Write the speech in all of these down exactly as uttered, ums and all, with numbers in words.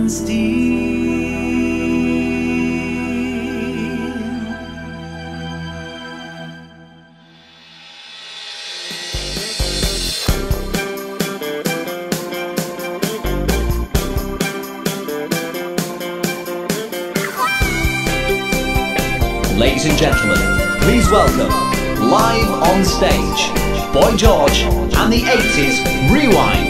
and steel. Ladies and gentlemen, please welcome, live on stage, Boy George and the eighties Rewind.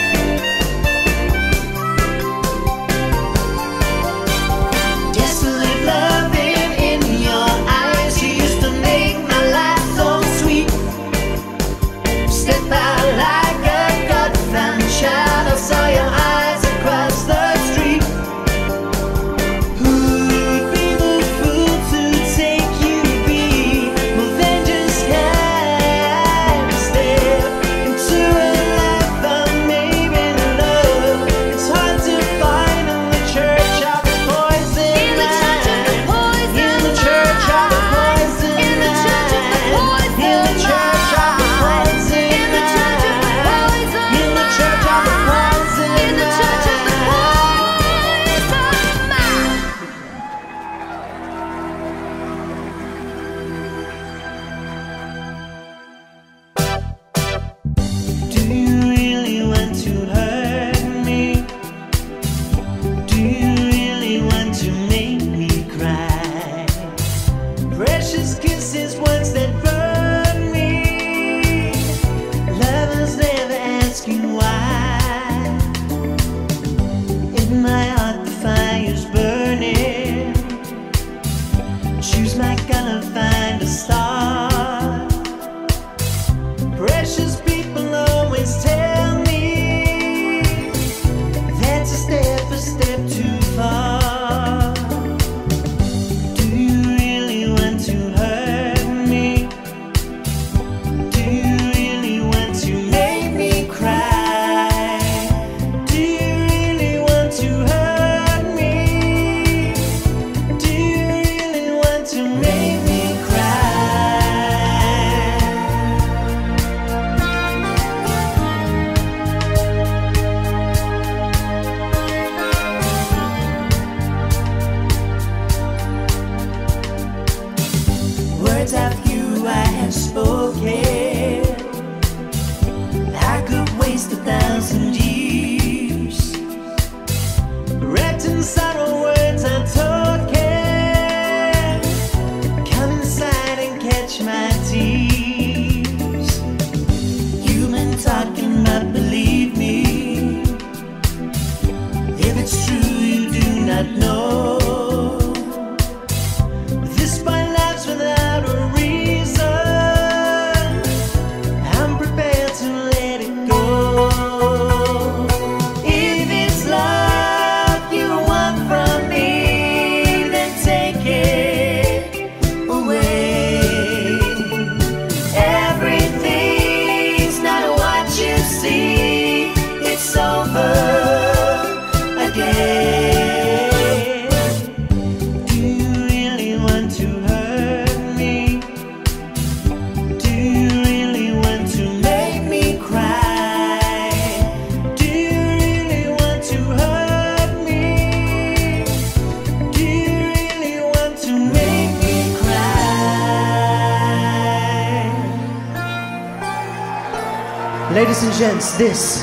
Ladies and gents, this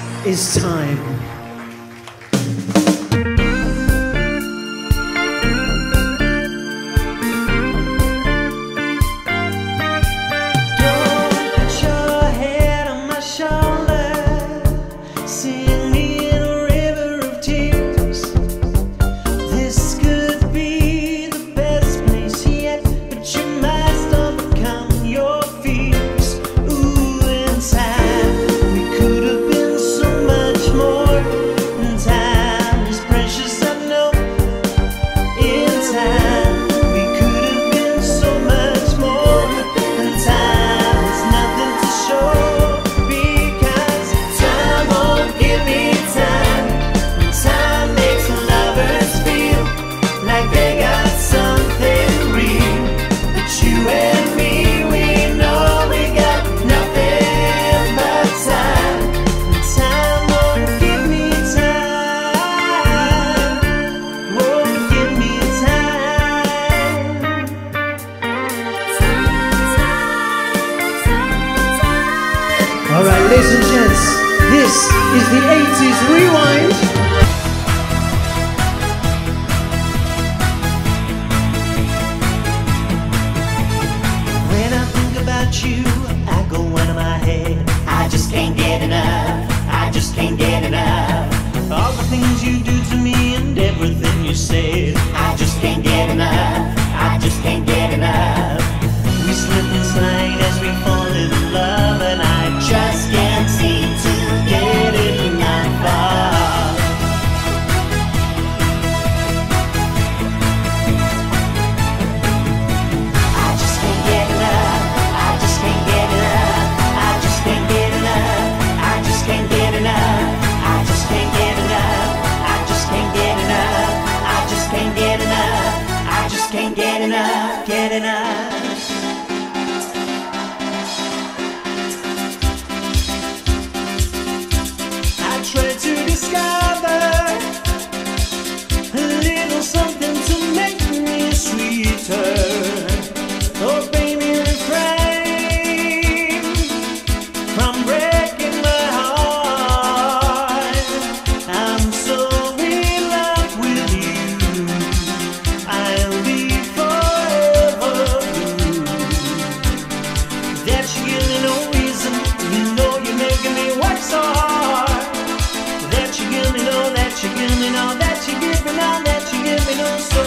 is time. More things you do to me and everything you said. I just can't get enough, I just can't get enough. We slip and slide as we fall in love, and I just can't seem to get enough of. I just can't get enough, I just can't get enough, I just can't get enough, I just can't get enough, I just can't get enough, I just can't get enough, I just can't get enough, I just can't get enough, get enough. Try to discover a little something to make me sweeter. Oh baby, refrain from breaking my heart. I'm so in love with you, I'll be forever blue. That you give me no reason, you know you're making me work so hard. That you give me no, that you give me no, that you give me no, that you give me no, so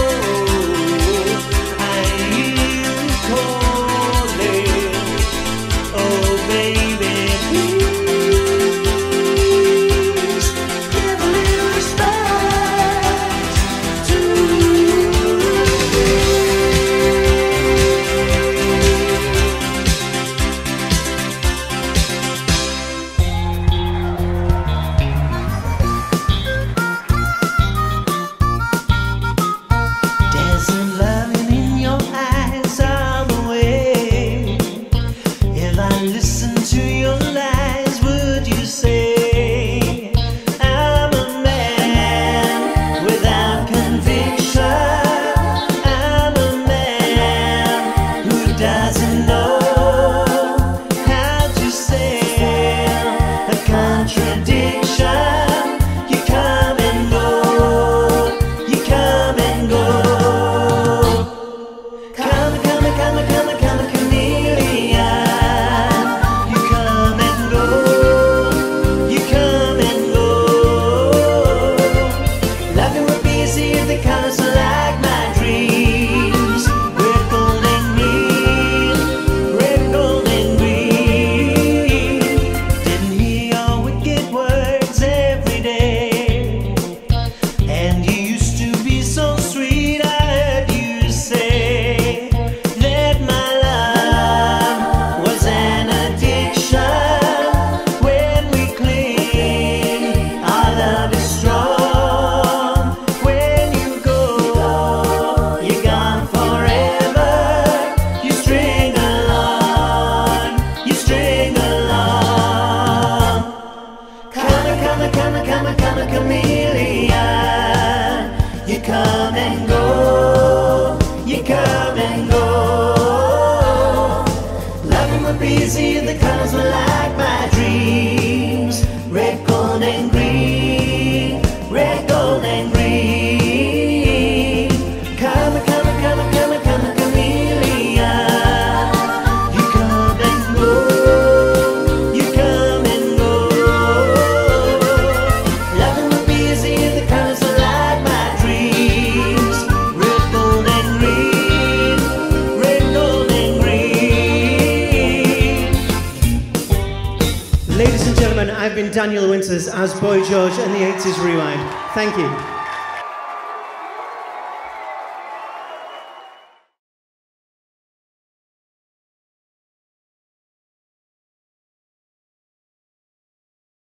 I hear you calling. Oh baby, please give a little respect to come and go, you come and go. Loving would be easy, the colors were like my dreams. Red, gold and green, red, gold and green. Come, come, come, come, come, chameleon. You come and go, you come and go. Loving would be easy, the colors were like my dreams. Red, gold and green, red, gold and green. Ladies and gentlemen, I've been Daniel Winters as Boy George and the eighties Rewind. Thank you.